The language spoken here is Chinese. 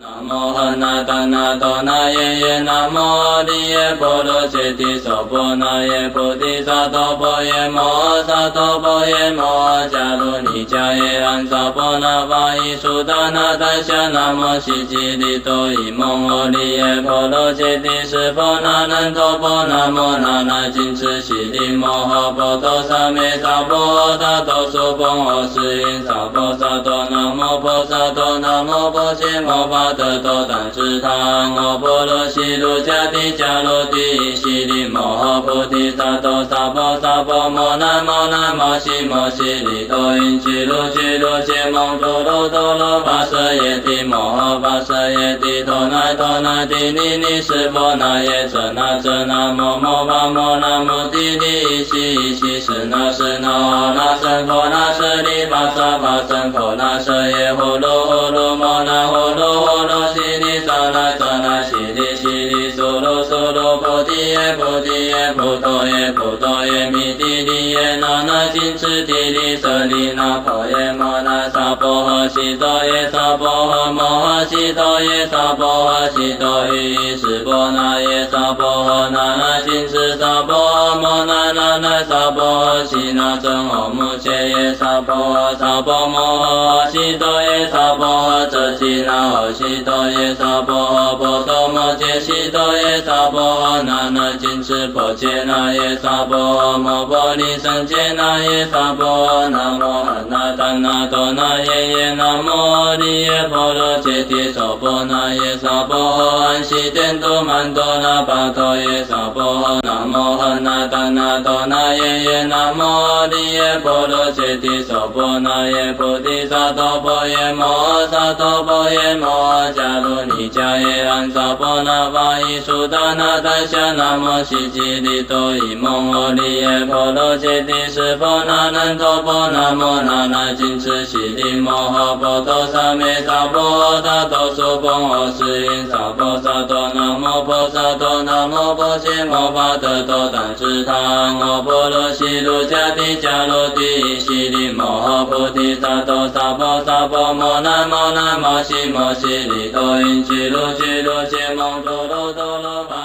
南无汉那达那多那耶耶，南无阿利耶波罗揭谛娑婆那耶菩提萨埵婆耶摩萨埵婆耶摩迦卢尼迦耶安萨婆那法伊苏达那达夏那摩悉吉利多伊蒙阿利耶波罗揭谛释婆那难陀婆那摩那那金持悉利摩诃波多萨美萨婆达多苏婆阿斯因萨婆萨多南无婆萨多南无婆伽摩巴得多但知他阿波罗悉卢迦帝迦罗帝悉利摩诃菩提萨埵萨婆萨婆摩那摩那摩悉摩悉利多因俱卢俱卢羯蒙多罗多罗跋舍耶帝摩诃跋舍耶帝多那多那帝利利湿婆那耶遮那摩摩巴摩那摩帝利依悉依悉是那阿那僧婆那舍利巴萨巴僧婆那舍耶呼噜摩那呼噜悉利萨那悉利苏噜菩提耶菩提耶弥帝利耶那金持帝利舍利那婆耶摩那萨婆诃悉多耶萨婆诃摩诃悉多耶萨婆诃悉多依湿婆那耶萨婆诃那金持萨婆诃摩那萨婆诃悉那真阿母切耶萨婆诃萨婆摩诃悉多耶萨婆诃遮悉那诃悉多耶萨婆诃波多摩揭悉多耶萨婆诃那金持婆切那耶萨婆诃摩婆利胜切那耶萨婆诃南无汉那达那多那耶耶南无阿利耶波罗揭谛娑婆那耶萨婆诃安悉殿都曼多那巴多耶萨婆诃南无汉那达那多那耶耶南无阿利耶波罗揭谛娑婆那耶菩提萨埵婆耶摩萨埵婆耶摩迦卢尼迦耶安萨婆那法伊苏达那达夏那摩悉吉利多伊蒙阿利耶波罗揭谛释婆那难陀婆那摩那那金持悉利摩诃波多萨美萨婆达多苏婆阿斯因萨婆萨多南无婆萨多南无婆伽摩巴得多但知他阿波罗悉卢迦帝迦罗帝悉利摩诃菩提萨埵萨婆萨婆摩那摩悉摩悉利多因俱卢羯蒙多罗多罗巴